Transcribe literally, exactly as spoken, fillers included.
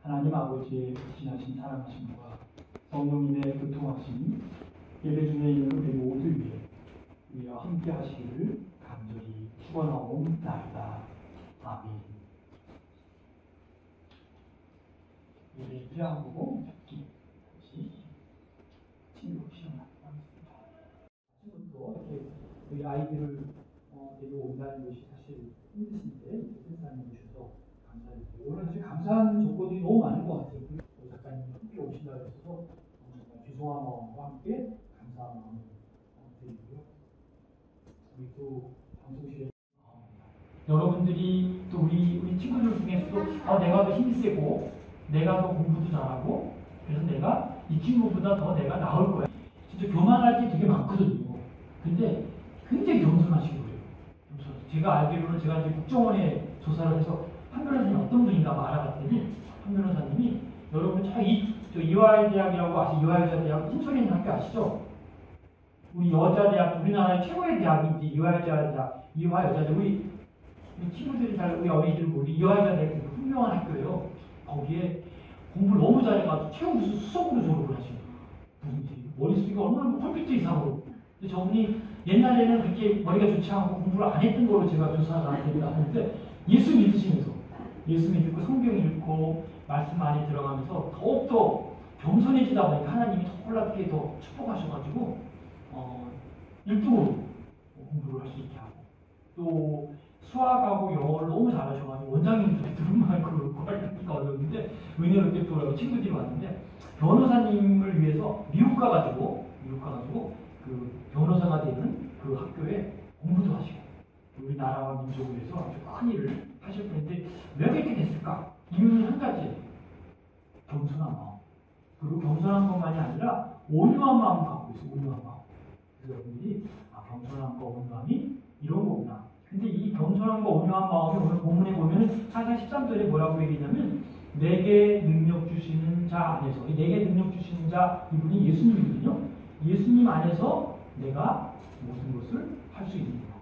하나님 아버지의 지나신 사랑하심과 성령님의 교통하심, 예배 중에 있는 우리 모두 위에 우리와 함께 하시기를 간절히 축원하옵나이다. 아멘. 예배 기도하고 다시 친구 시험하도록 하겠습니다. 지금부터 이렇게 우리 아이들을 어, 데려온다는 것이 사실 힘드신데 세상에 주셔서 감사드리고, 오늘 사실 감사하는 조건이 너무 많은 것 같아요. 작가님 함께 오신다고 해서 정말 죄송한 마음과 함께 감사한 마음을 드리고요. 우리 또 방송실에 여러분들이 또 우리 우리 친구들 중에서도 아, 내가 더 힘이 세고 내가 더 공부도 잘하고 그래서 내가 이 친구보다 더 내가 나을 거야. 진짜 교만할 게 되게 많거든요. 근데 굉장히 겸손하시고 그래요. 제가 알기로는 제가 이제 국정원에 조사를 해서 한 변호사님 어떤 분인가 알아봤더니 한 변호사님이 여러분 저 이 저 이화여대학이라고 아시죠? 이화여자대학 신촌에 있는 학교 아시죠? 우리 여자대학 우리나라의 최고의 대학이 이제 이화여자대학 이화여자대 우리 우리 친구들이 잘 우리 어린이들 우리 이화여자대학 훌륭한 학교예요. 거기에 공부를 너무 잘해가지고 최고 무슨 수석으로 졸업을 하시는 분인지 머릿속이 얼마나 컴퓨터 이상으로. 근데 저분이 옛날에는 그렇게 머리가 좋지 않고 공부를 안 했던 걸로 제가 조사가 하는데 예수 믿으시면서 예수 믿고 성경 읽고 말씀 많이 들어가면서 더욱더 겸손해지다 보니까 하나님이 더 놀랍게 더 축복하셔가지고 어, 일 등으로 공부를 할 수 있게 하고 또 수학하고 영어를 너무 잘하셔가지고 원장님들이 들으면 그걸 구하기가 어려웠는데 은혜롭게 또 친구들이 왔는데 변호사님을 위해서 미국 가가지고 미국 가가지고 그 변호사가 되는 그 학교에 공부도 하시고 우리나라와 민족을 위해서 아주 큰 일을 하실 텐데 왜 그렇게 됐을까? 이유는 한 가지, 겸손한 마음. 그리고 겸손한 것만이 아니라 온유한 마음을 갖고 있어요. 온유한 마음. 그래서 여러분들이 아, 겸손함과 온유함이 이런 거구나. 근데 이 겸손함과 온유한 마음이 오늘 본문에 보면 사장 십삼 절에 뭐라고 얘기냐면 내게 능력 주시는 자 안에서, 이 내게 능력 주시는 자 이분이 예수님이거든요. 예수님 안에서 내가 모든 것을 할 수 있는 거예요.